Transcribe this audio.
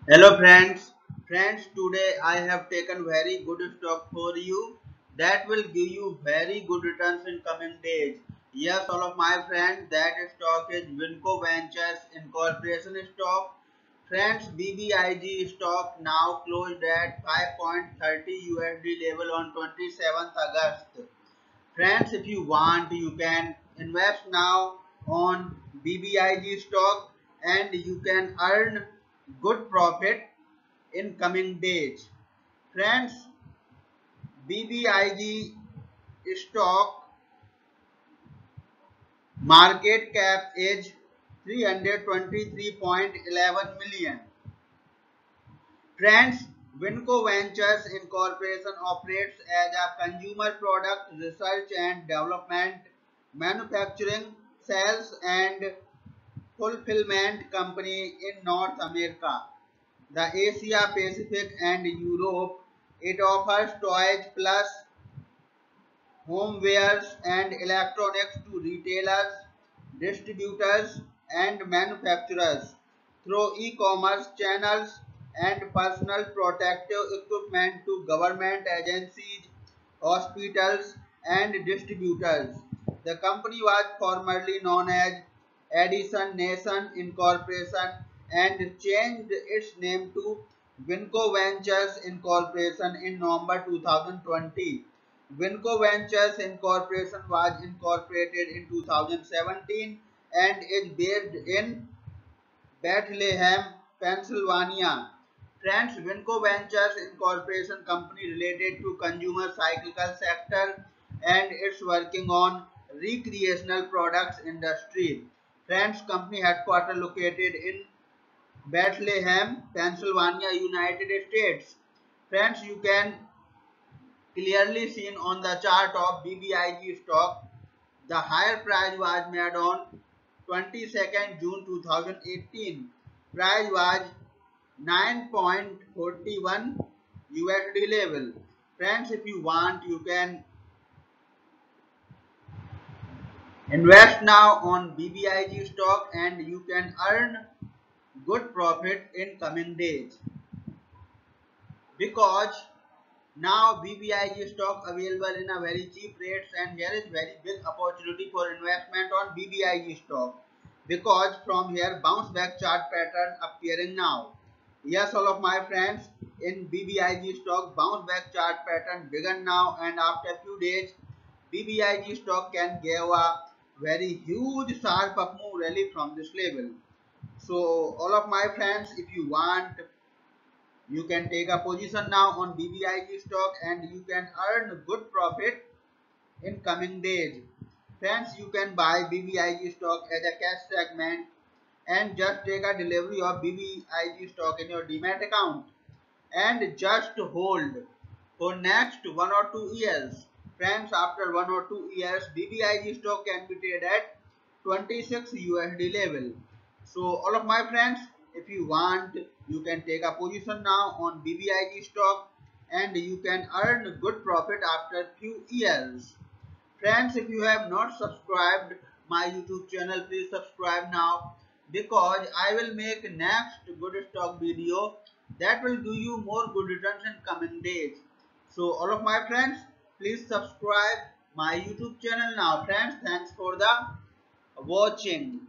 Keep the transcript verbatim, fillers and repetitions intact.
Hello friends. Friends, today I have taken very good stock for you that will give you very good returns in coming days. Yes, all of my friends, that stock is Winco Ventures Incorporation stock. Friends, B B I G stock now closed at five point three zero U S D level on twenty-seventh August. Friends, if you want, you can invest now on B B I G stock and you can earn good profit in coming days. Friends, B B I G stock market cap is three hundred twenty-three point one one million. Friends, Winco Ventures Incorporation operates as a consumer product research and development, manufacturing, sales and fulfillment company in North America, the Asia Pacific and Europe. It offers toys plus homewares and electronics to retailers, distributors and manufacturers through e-commerce channels and personal protective equipment to government agencies, hospitals and distributors. The company was formerly known as Edison Nation Incorporation and changed its name to Winco Ventures Incorporation in November two thousand twenty. Winco Ventures Incorporation was incorporated in two thousand seventeen and is based in Bethlehem, Pennsylvania. Friends, Winco Ventures Incorporation company related to consumer cyclical sector and it's working on recreational products industry. Friends, company headquarters located in Bethlehem, Pennsylvania, United States. Friends, you can clearly seen on the chart of B B I G stock. The higher price was made on twenty-second June two thousand eighteen. Price was nine point four one U S D level. Friends, if you want, you can invest now on B B I G stock and you can earn good profit in coming days because now B B I G stock available in a very cheap rates and here is very big opportunity for investment on B B I G stock because from here bounce back chart pattern appearing now. Yes, all of my friends, in B B I G stock bounce back chart pattern begun now and after few days B B I G stock can give a very huge sharp up move rally from this level. So all of my friends, if you want, you can take a position now on B B I G stock and you can earn good profit in coming days. Friends, you can buy B B I G stock as a cash segment and just take a delivery of B B I G stock in your demat account and just hold for next one or two years. Friends, after one or two years, B B I G stock can be traded at twenty-six U S D level. So all of my friends, if you want, you can take a position now on B B I G stock and you can earn good profit after few years. Friends, if you have not subscribed my YouTube channel, please subscribe now because I will make next good stock video that will do you more good returns in coming days. So all of my friends, please subscribe my YouTube channel now. Friends, thanks for the watching.